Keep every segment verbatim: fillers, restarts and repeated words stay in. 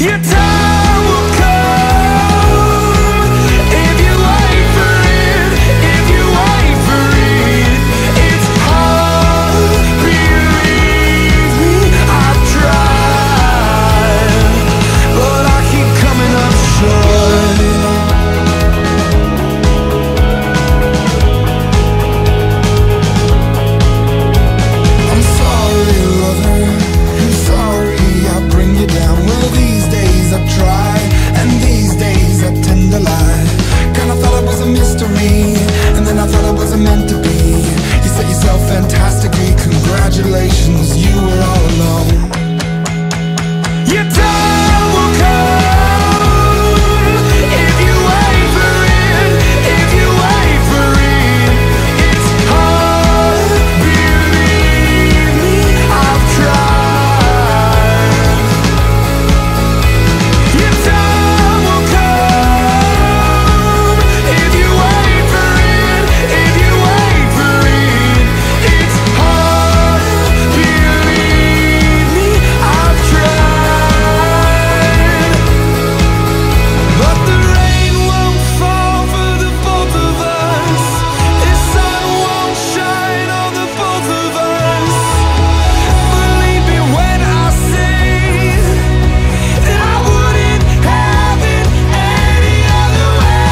Your time will come if you wait for it, if you wait for it. It's hard, believe me, I've tried, but I keep coming up short. I'm sorry, lover, I'm sorry I bring you down. Well, these days I try, and these days I tend to lie. Kinda thought it was a mystery, and then I thought it wasn't meant to be. You set yourself fantastically, congratulations, you were all alone. Your time will come if you wait for it, if you wait for it. It's hard, believe me, I've tried. Your time will come if you wait for it, if you wait for it. It's hard, believe me, I've tried. But the rain won't fall for the both of us. The sun won't shine on the both of us. Believe me when I say that I wouldn't have it any other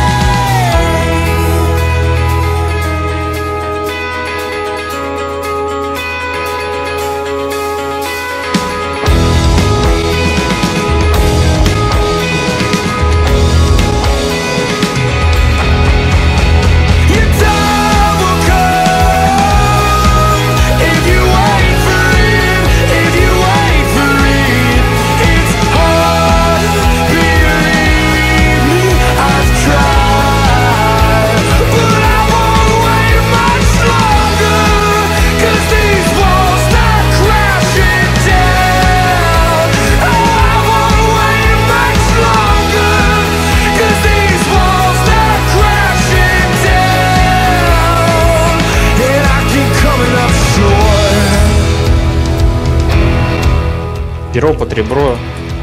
Your time will come if you wait for it, if you wait for it. It's hard, believe me, I've tried, but I won't wait much longer, 'cause these walls start crashing down. Oh, I won't wait much longer, 'cause these walls start crashing down, and I keep coming up short. Перо под ребро.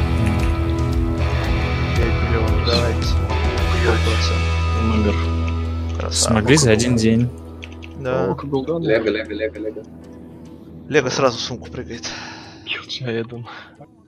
Давайте. Номер. Красава. Смогли за один день. Да. О, Кабелган. Лего, лего, лего, лего. Лего сразу в сумку прыгает. Килча, я думаю.